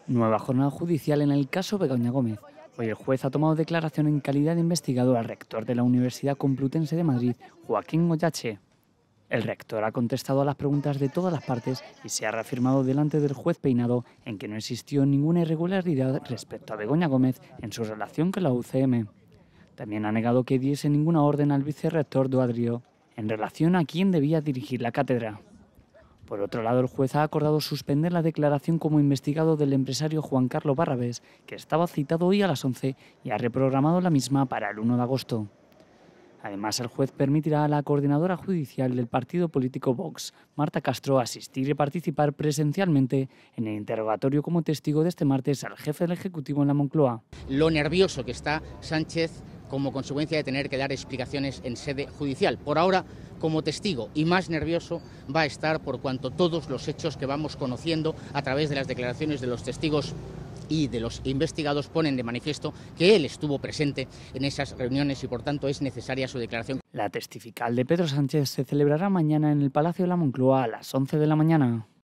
Nueva jornada judicial en el caso Begoña Gómez. Hoy el juez ha tomado declaración en calidad de investigador al rector de la Universidad Complutense de Madrid, Joaquín Goyache. El rector ha contestado a las preguntas de todas las partes y se ha reafirmado delante del juez Peinado en que no existió ninguna irregularidad respecto a Begoña Gómez en su relación con la UCM. También ha negado que diese ninguna orden al vicerrector Doadrio en relación a quién debía dirigir la cátedra. Por otro lado, el juez ha acordado suspender la declaración como investigado del empresario Juan Carlos Barrabés, que estaba citado hoy a las 11 y ha reprogramado la misma para el 1 de agosto. Además, el juez permitirá a la coordinadora judicial del partido político Vox, Marta Castro, asistir y participar presencialmente en el interrogatorio como testigo de este martes al jefe del Ejecutivo en la Moncloa. Lo nervioso que está Sánchez como consecuencia de tener que dar explicaciones en sede judicial. Por ahora, como testigo, y más nervioso va a estar por cuanto todos los hechos que vamos conociendo a través de las declaraciones de los testigos y de los investigados ponen de manifiesto que él estuvo presente en esas reuniones y por tanto es necesaria su declaración. La testifical de Pedro Sánchez se celebrará mañana en el Palacio de la Moncloa a las 11 de la mañana.